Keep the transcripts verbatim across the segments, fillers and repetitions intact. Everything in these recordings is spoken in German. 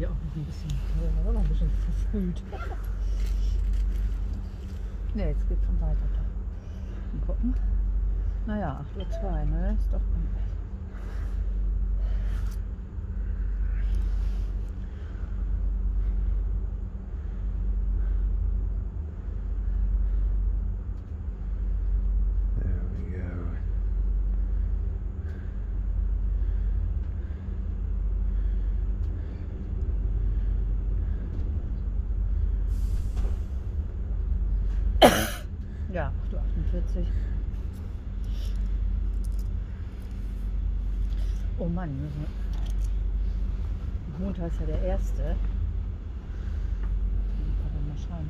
hier auch noch ein bisschen, äh, noch ein bisschen verfrüht. Ne, jetzt geht's schon weiter. Mal gucken. Naja, acht Uhr zwei, ne? Ist doch gut. Ja, acht Uhr achtundvierzig. Oh Mann, Montag ist ja der erste. Kann man mal schauen.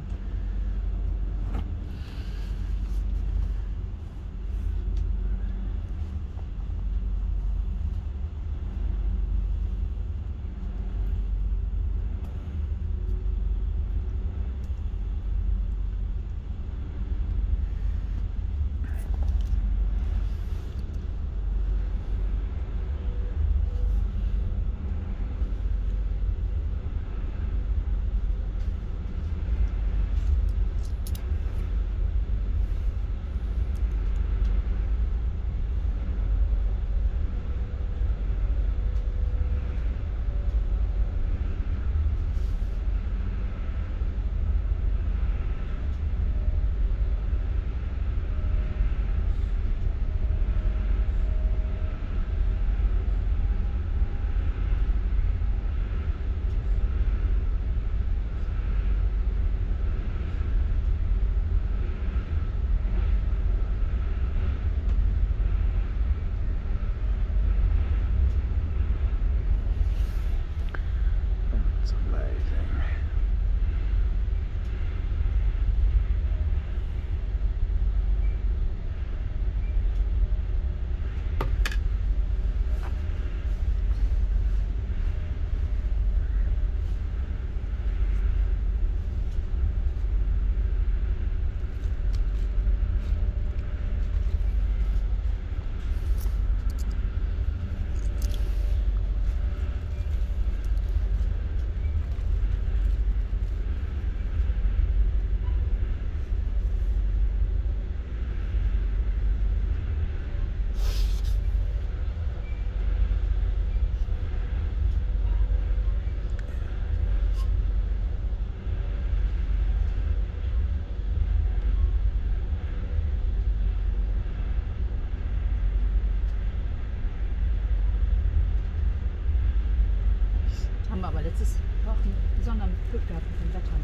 Haben wir aber letztes Wochen besonderen Glück gehabt mit dem Wetter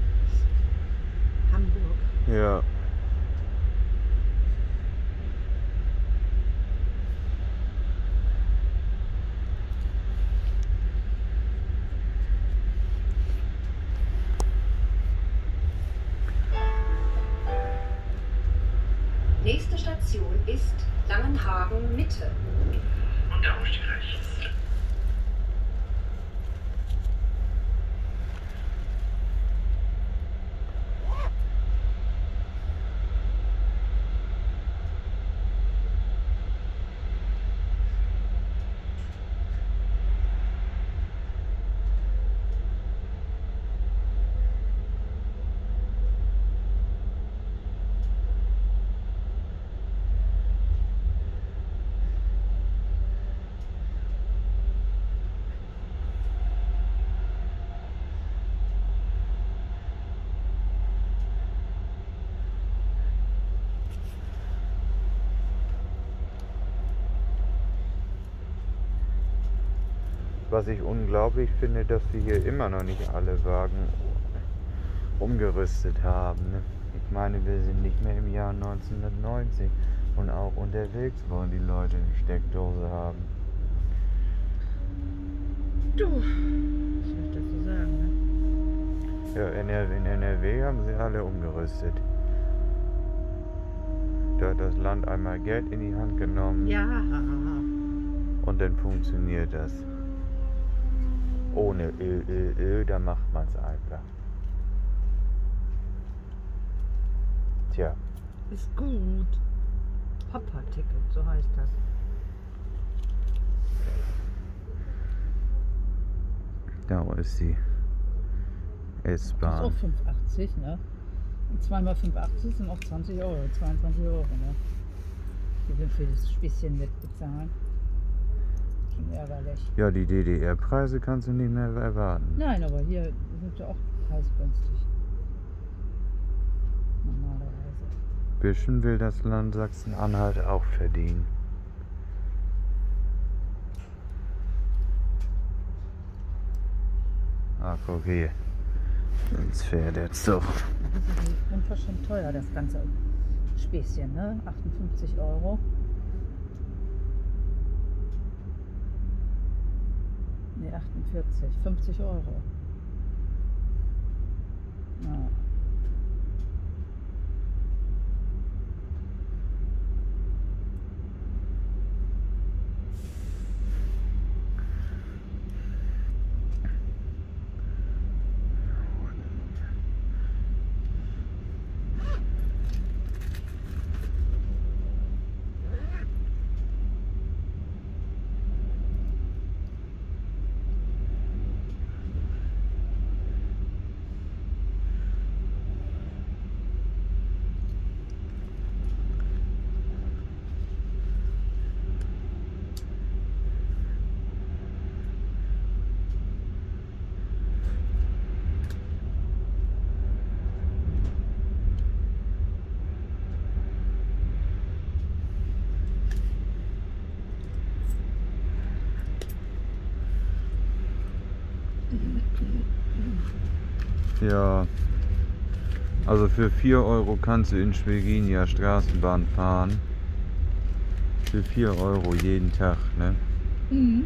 in Hamburg. Ja. Nächste Station ist Langenhagen Mitte. Und der Ausstieg rechts. Was ich unglaublich finde, dass sie hier immer noch nicht alle Wagen umgerüstet haben. Ne? Ich meine, wir sind nicht mehr im Jahr neunzehnhundertneunzig und auch unterwegs wollen die Leute eine Steckdose haben. Du, was soll ich dazu sagen, ne? Ja, in N R W haben sie alle umgerüstet. Da hat das Land einmal Geld in die Hand genommen. Ja. Und dann funktioniert das. Ohne Ö, Ö, Ö, da macht man es einfach. Tja. Ist gut. Papa-Ticket, so heißt das. Da ist die Das ist S-Bahn. auch fünf achtzig, ne? Und zwei mal fünf achtzig sind auch zwanzig Euro, zweiundzwanzig Euro, ne? Die wir für das Späßchen mitbezahlen. Schon ärgerlich. Ja, die D D R-Preise kannst du nicht mehr erwarten. Nein, aber hier sind ja auch preisgünstig. Normalerweise. Bisschen will das Land Sachsen-Anhalt auch verdienen. Ah, guck hier. Jetzt fährt der Zug. Das ist unverschämt teuer, das ganze Späßchen, ne? achtundfünfzig Euro. Ne, achtundvierzig, fünfzig Euro. Ja. Ja, also für vier Euro kannst du in Schwerin ja Straßenbahn fahren. Für vier Euro jeden Tag, ne? Mhm.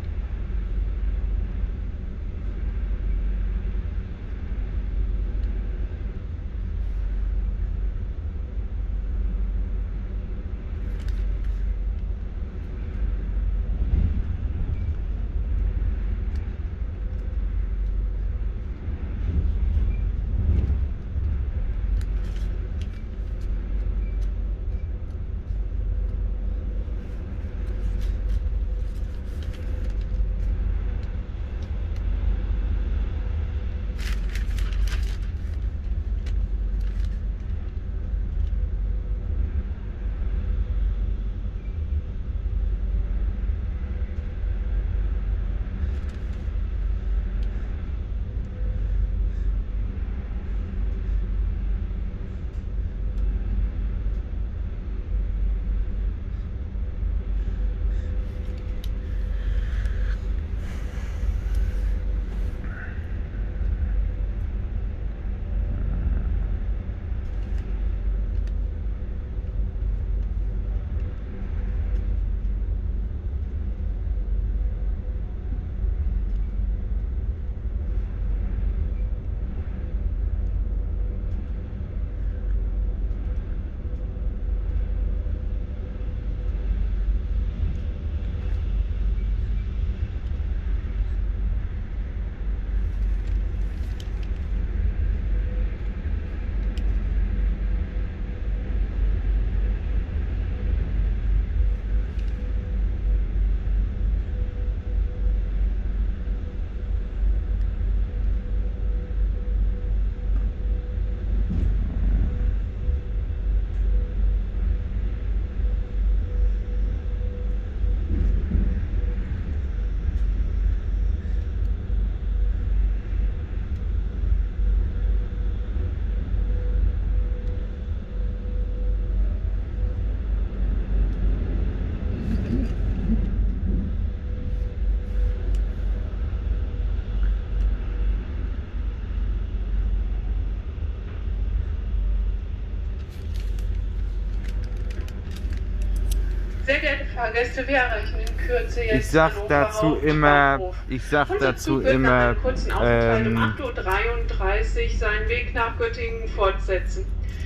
Sehr geehrte Fahrgäste, wir erreichen in Kürze jetzt Ich sag Hannover dazu immer, Hauptbahnhof. ich sag Unser dazu Zug wird nach immer, einem kurzen Aufenthalt um ähm, acht Uhr dreiunddreißig seinen Weg nach Göttingen fortsetzen.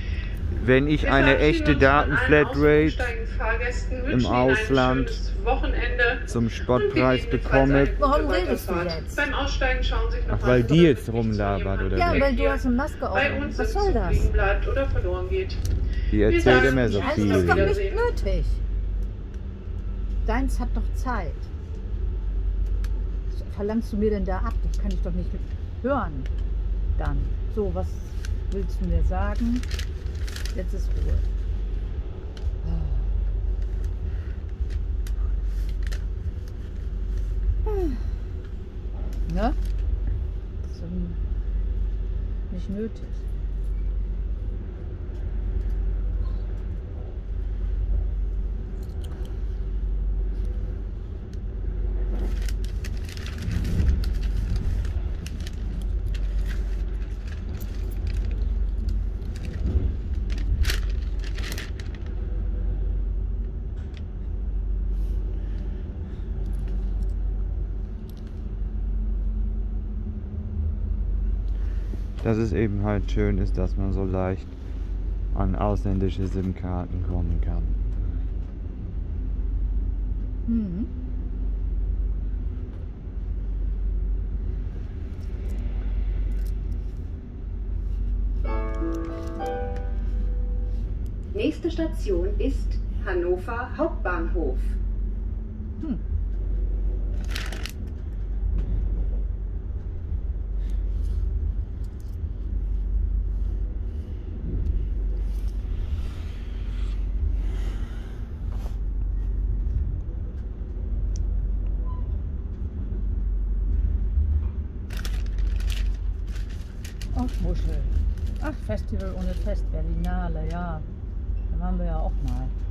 wenn ich Wir eine verabschieden echte uns von allen Datenflatrate aussteigenden Fahrgästen, im wünschen Ihnen ein Ausland schönes Wochenende zum und Spottpreis gegebenenfalls bekomme, eine gute Warum redest du Weiterfahrt. jetzt? Beim Aussteigen schauen Sie sich noch ach, mal weil vor die der jetzt Rücksicht zu rumlabert Ihrem oder Ja, wie? weil du hast eine Maske auf. Bei uns Was im soll Zug das? liegen bleibt oder verloren geht. Die Wir erzählt sagen immer so Tschüss, Das ist auf doch viel. nicht Wiedersehen. nötig. Deins hat doch Zeit. verlangst du mir denn da ab? Das kann ich doch nicht hören. Dann. So, was willst du mir sagen? Jetzt ist Ruhe. Ne? Das ist nicht nötig. Dass es eben halt schön ist, dass man so leicht an ausländische SIM-Karten kommen kann. Mhm. Nächste Station ist Hannover Hauptbahnhof. Hm. Ach, Muschel. Ach, Festival ohne Fest, Berlinale, ja. Da waren wir ja auch mal.